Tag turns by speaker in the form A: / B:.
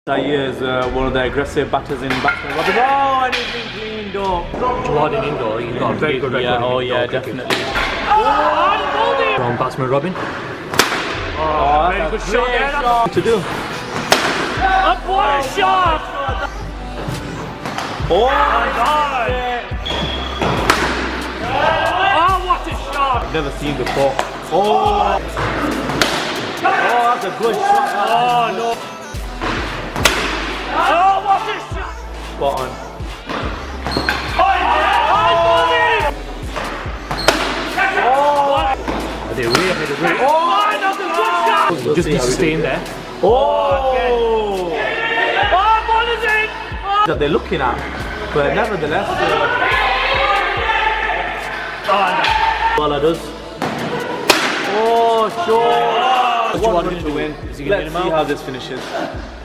A: Zaire is one of the aggressive batters in Batsman. Oh, and he's been cleaned up.
B: Blood in indoor, he's got a very good record.
A: Yeah, oh yeah, definitely.
B: Oh, from Batsman Robin.
A: Oh, very good shot there. What to do?
B: What a shot!
A: Oh
B: my God! Oh, what a shot!
A: Never seen before. Oh, that's a good shot.
B: Oh no! Oh, what a shot!
A: Spot on.
B: They really made a great. Oh, that's a good shot! Just needs to stay in there.
A: Oh!
B: Ball is in!
A: That they're looking at, but nevertheless, Bala does. Oh, sure! 1-1 to win. Let's see how this finishes.